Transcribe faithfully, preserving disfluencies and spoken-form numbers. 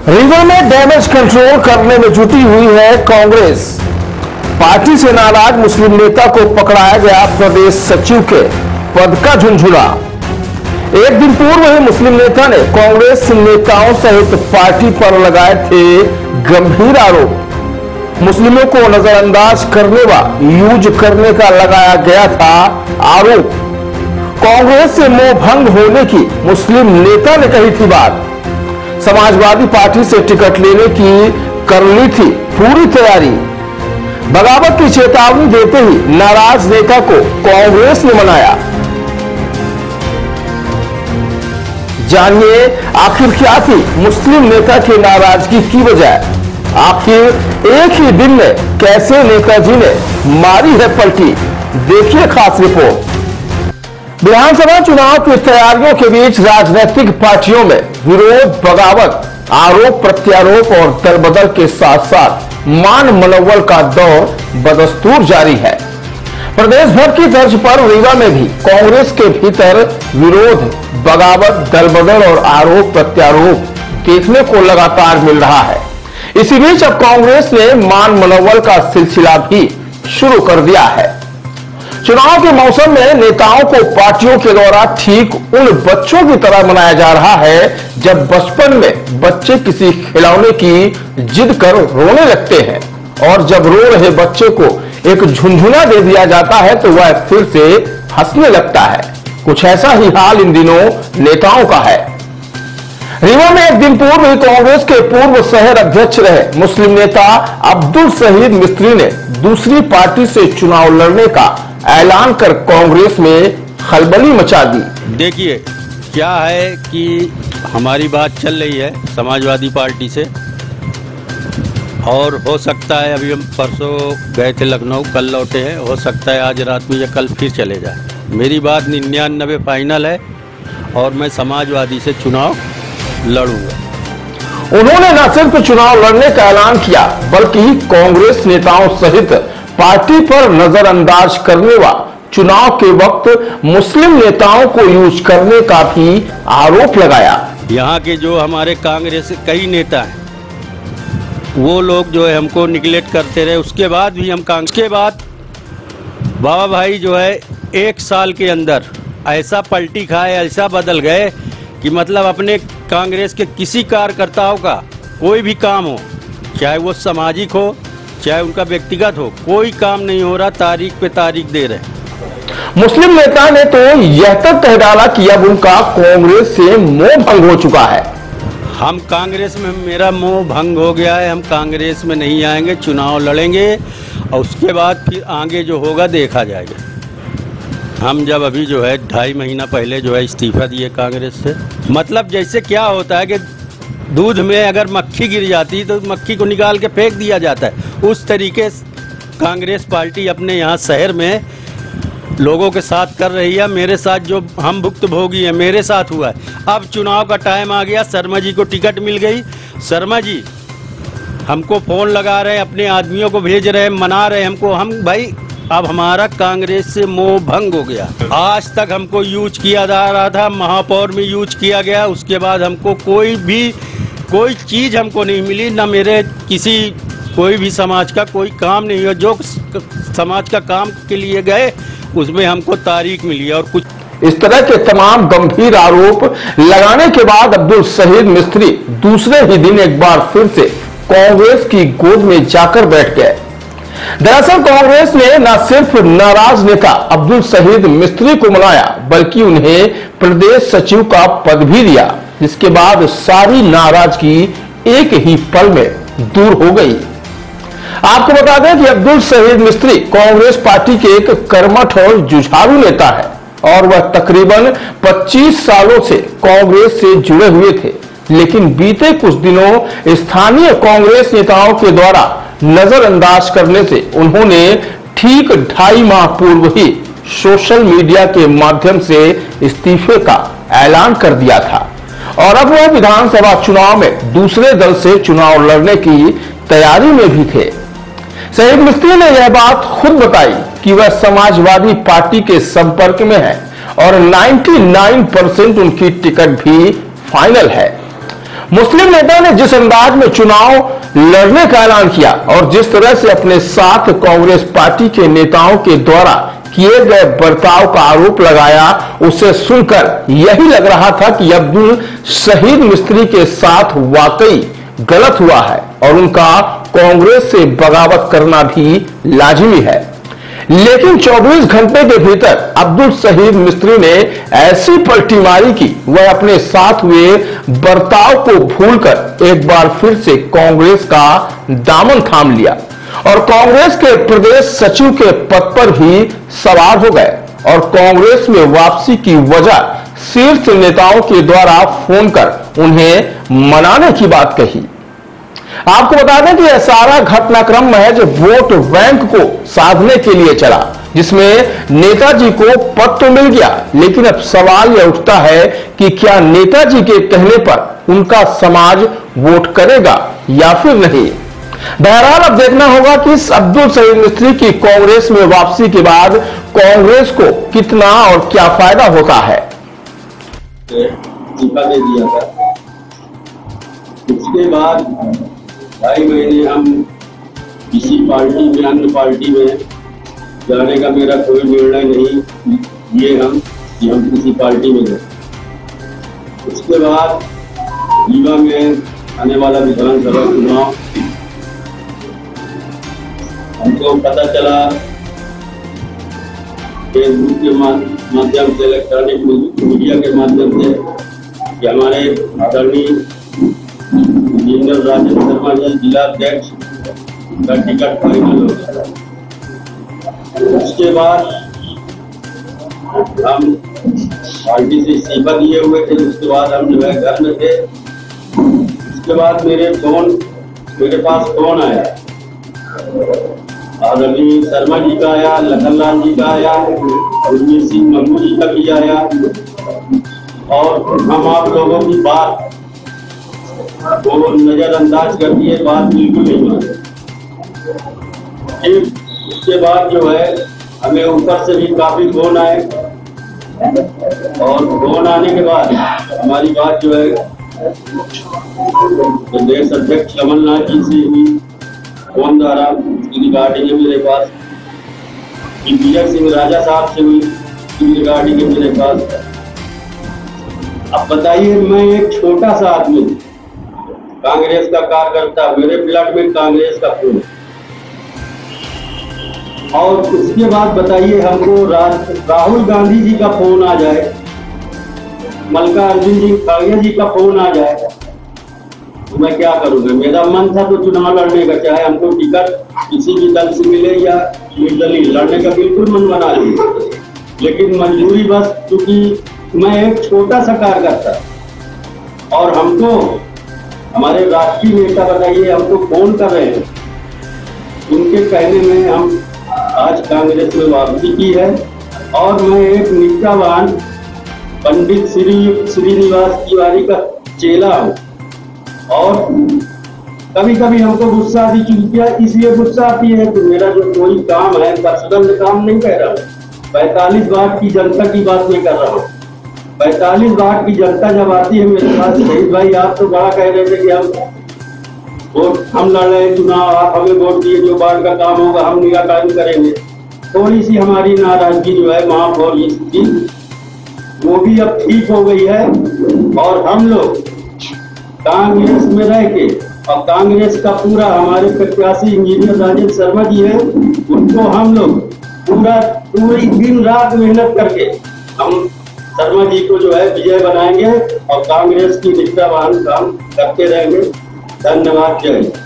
रीवा में damage control करने में जुटी हुई है कांग्रेस। पार्टी से नाराज मुस्लिम नेता को पकड़ाया गया प्रदेश सचिव के पद का झुंझुना। एक दिन पूर्व ही मुस्लिम नेता ने कांग्रेस नेताओं सहित पार्टी पर लगाए थे गंभीर आरोप। मुस्लिमों को नजरअंदाज करने व यूज करने का लगाया गया था आरोप। कांग्रेस से मोह भंग होने की मुस्लिम नेता ने कही थी बात। समाजवादी पार्टी से टिकट लेने की कर ली थी पूरी तैयारी। बगावत की चेतावनी देते ही नाराज नेता को कांग्रेस ने मनाया। जानिए आखिर क्या थी मुस्लिम नेता की नाराजगी की वजह। आखिर एक ही दिन में कैसे नेताजी ने मारी है पलटी, देखिए खास रिपोर्ट। विधानसभा चुनाव की तैयारियों के बीच राजनीतिक पार्टियों में विरोध, बगावत, आरोप प्रत्यारोप और दल बदल के साथ साथ मान मनोबल का दौर बदस्तूर जारी है। प्रदेश भर की तर्ज पर रीवा में भी कांग्रेस के भीतर विरोध, बगावत, दल बदल और आरोप प्रत्यारोप देखने को लगातार मिल रहा है। इसी बीच अब कांग्रेस ने मान मनोबल का सिलसिला भी शुरू कर दिया है। चुनाव के मौसम में नेताओं को पार्टियों के द्वारा ठीक उन बच्चों की तरह मनाया जा रहा है जब बचपन में बच्चे किसी खिलौने की जिद कर रोने लगते हैं और जब रो रहे बच्चे को एक झुनझुना दे दिया जाता है तो वह फिर से हंसने लगता है। कुछ ऐसा ही हाल इन दिनों नेताओं का है। रीवा में एक दिन पूर्व ही कांग्रेस के पूर्व शहर अध्यक्ष रहे मुस्लिम नेता अब्दुल शहीद मिस्त्री ने दूसरी पार्टी से चुनाव लड़ने का ऐलान कर कांग्रेस में खलबली मचा दी। देखिए क्या है कि हमारी बात चल रही है समाजवादी पार्टी से और हो सकता है अभी हम परसों गए थे लखनऊ, कल लौटे हैं, हो सकता है आज रात में या कल फिर चले जाए। मेरी बात निन्यानवे फाइनल है और मैं समाजवादी से चुनाव लड़ूंगा। उन्होंने न सिर्फ चुनाव लड़ने का ऐलान किया बल्कि कांग्रेस नेताओं सहित पार्टी पर नजरअंदाज करने व चुनाव के वक्त मुस्लिम नेताओं को यूज करने का भी आरोप लगाया। यहाँ के जो हमारे कांग्रेस के कई नेता हैं वो लोग जो है हमको निगलेक्ट करते रहे। उसके बाद भी हम कांग्रेस के बाद बाबा भाई जो है एक साल के अंदर ऐसा पलटी खाए, ऐसा बदल गए कि मतलब अपने कांग्रेस के किसी कार्यकर्ताओं का कोई भी काम हो, चाहे वो सामाजिक हो चाहे उनका व्यक्तिगत हो, कोई काम नहीं हो रहा, तारीख पे तारीख दे रहे। मुस्लिम नेता ने तो यह तक कह डाला कि अब उनका कांग्रेस से मोह भंग हो चुका है। हम कांग्रेस में, मेरा मोह भंग हो गया है, हम कांग्रेस में नहीं आएंगे, चुनाव लड़ेंगे और उसके बाद फिर आगे जो होगा देखा जाएगा। हम जब अभी जो है ढाई महीना पहले जो है इस्तीफा दिए कांग्रेस से, मतलब जैसे क्या होता है कि दूध में अगर मक्खी गिर जाती तो मक्खी को निकाल के फेंक दिया जाता है, उस तरीके से कांग्रेस पार्टी अपने यहाँ शहर में लोगों के साथ कर रही है। मेरे साथ जो हम भुक्तभोगी है मेरे साथ हुआ है। अब चुनाव का टाइम आ गया, शर्मा जी को टिकट मिल गई, शर्मा जी हमको फोन लगा रहे हैं, अपने आदमियों को भेज रहे हैं, मना रहे हैं हमको। हम भाई अब हमारा कांग्रेस से मोह भंग हो गया। आज तक हमको यूज किया जा रहा था, महापौर में यूज किया गया, उसके बाद हमको कोई भी कोई चीज हमको नहीं मिली, ना मेरे किसी कोई भी समाज का कोई काम नहीं हुआ। जो समाज का काम के लिए गए उसमें हमको तारीख मिली और कुछ इस तरह के तमाम गंभीर आरोप लगाने के बाद अब्दुल शहीद मिस्त्री दूसरे ही दिन एक बार फिर से कांग्रेस की गोद में जाकर बैठ गए। दरअसल कांग्रेस ने न सिर्फ नाराज नेता अब्दुल शहीद मिस्त्री को मनाया बल्कि उन्हें प्रदेश सचिव का पद भी दिया, जिसके बाद सारी नाराजगी एक ही पल में दूर हो गई। आपको बता दें कि अब्दुल शहीद मिस्त्री कांग्रेस पार्टी के एक कर्मठ और जुझारू नेता है और वह तकरीबन पच्चीस सालों से कांग्रेस से जुड़े हुए थे। लेकिन बीते कुछ दिनों स्थानीय कांग्रेस नेताओं के द्वारा नजरअंदाज करने से उन्होंने ठीक ढाई माह पूर्व ही सोशल मीडिया के माध्यम से इस्तीफे का ऐलान कर दिया था और अब वह विधानसभा चुनाव में दूसरे दल से चुनाव लड़ने की तैयारी में भी थे। शहीद मिस्त्री ने यह बात खुद बताई कि वह समाजवादी पार्टी के संपर्क में है और निन्यानवे परसेंट उनकी टिकट भी फाइनल है। मुस्लिम नेता ने जिस अंदाज में चुनाव लड़ने का ऐलान किया और जिस तरह से अपने साथ कांग्रेस पार्टी के नेताओं के द्वारा किए गए बर्ताव का आरोप लगाया, उसे सुनकर यही लग रहा था कि अब्दुल शहीद मिस्त्री के साथ वाकई गलत हुआ है और उनका कांग्रेस से बगावत करना भी लाजिमी है। लेकिन चौबीस घंटे के भीतर अब्दुल शहीद मिस्त्री ने ऐसी पलटी मारी कि वह अपने साथ हुए बर्ताव को भूलकर एक बार फिर से कांग्रेस का दामन थाम लिया और कांग्रेस के प्रदेश सचिव के पद पर ही सवार हो गए और कांग्रेस में वापसी की वजह शीर्ष नेताओं के द्वारा फोन कर उन्हें मनाने की बात कही। आपको बता दें कि यह सारा घटनाक्रम महज वोट बैंक को साधने के लिए चला, जिसमें नेताजी को पद तो मिल गया, लेकिन अब सवाल यह उठता है कि क्या नेताजी के कहने पर उनका समाज वोट करेगा या फिर नहीं। बहरहाल अब देखना होगा कि इस अब्दुल शहीद मिस्त्री की कांग्रेस में वापसी के बाद कांग्रेस को कितना और क्या फायदा होता है। दे दिया था, उसके बाद ढाई महीने हम किसी पार्टी में अन्य पार्टी में जाने का मेरा कोई निर्णय नहीं लिए हम कि हम किसी पार्टी में गए। उसके बाद रीवा में आने वाला विधानसभा चुनाव हमको पता चला फेसबुक के माध्यम से, इलेक्ट्रॉनिक मीडिया के माध्यम से कि हमारे आदरणीय इंजीनियर राजेंद्र शर्मा जी जिला अध्यक्ष का टिकट फाइनल हो गया। उसके बाद हम पार्टी से इस्तीफा दिए हुए थे। उसके बाद हम जो है घर में थे। उसके बाद मेरे फोन मेरे पास फोन आया, आदरणीय शर्मा जी का आया, लखनलाल जी का आया, गुरमीत सिंह मंगू जी का भी आया और हम आप लोगों की बात वो नजरअंदाज कर दिए, बात बिल्कुल नहीं मानी। फिर उसके बाद जो है हमें ऊपर से भी काफी फोन आए और फोन आने के बाद हमारी बात जो है प्रदेश अध्यक्ष कमलनाथ जी से भी फोन द्वारा उसकी रिगार्डिंग है मेरे पास, विजय सिंह राजा साहब से हुई उसकी रिगार्डिंग है मेरे पास। अब बताइए, मैं एक छोटा सा आदमी, कांग्रेस का कार्यकर्ता, मेरे ब्लड में कांग्रेस का खून, और उसके बाद बताइए हमको राहुल गांधी जी का फोन आ जाए, मल्लिकार्जुन जी खड़गे जी का फोन आ जाए, तो मैं क्या करूंगा। मेरा मन था तो चुनाव लड़ने का, चाहे हमको टिकट किसी भी दल से मिले या निर्दलीय, लड़ने का बिल्कुल मन बना लिया, लेकिन मंजूरी बस क्योंकि मैं एक छोटा सा कार्यकर्ता और हमको हमारे राष्ट्रीय नेता बताइए हमको फोन कर रहे हैं, उनके कहने में हम आज कांग्रेस में वापसी की है। और मैं एक निष्ठावान पंडित श्री श्रीनिवास तिवारी का चेला हूँ और कभी कभी हमको गुस्सा आती, चुनकिया इसलिए गुस्सा आती है कि मेरा जो कोई काम है पर्सनल काम नहीं कह रहा हूँ, पैंतालीस वाट की जनता की बात नहीं कर रहा हूँ। पैंतालीस वाट की जनता जब आती है मेरे पास, शहीद भाई आप तो बड़ा कह रहे थे कि हम वोट हम लड़ रहे हैं चुनाव, आप हमें वोट दिए, जो बाढ़ का काम होगा हम निराकरण करेंगे। थोड़ी सी हमारी नाराजगी जो है माफ हो रही थी, वो भी अब ठीक हो गई है और हम लोग कांग्रेस में रह के, और कांग्रेस का पूरा हमारे प्रत्याशी इंजीनियर राजेंद्र शर्मा जी हैं, उनको हम लोग पूरा पूरी दिन रात मेहनत करके हम शर्मा जी को जो है विजय बनाएंगे और कांग्रेस की निष्ठावान काम करते रहेंगे। धन्यवाद, जय हिंद।